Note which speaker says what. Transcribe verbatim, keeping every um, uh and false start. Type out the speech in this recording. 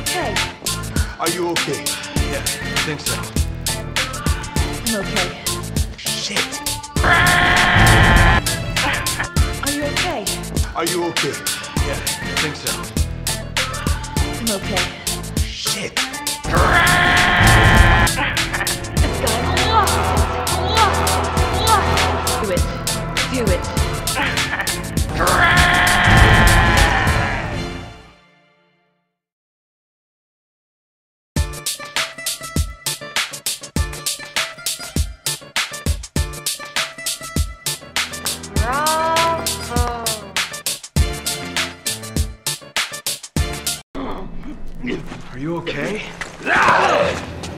Speaker 1: okay?
Speaker 2: Are you okay?
Speaker 3: Yeah, I think so.
Speaker 1: I'm okay.
Speaker 2: Shit.
Speaker 1: Are you okay?
Speaker 2: Are you okay?
Speaker 3: Yeah, I think so.
Speaker 1: I'm okay.
Speaker 2: Shit.
Speaker 1: It's going. Do it. Do it.
Speaker 4: Bravo!
Speaker 3: Are you okay?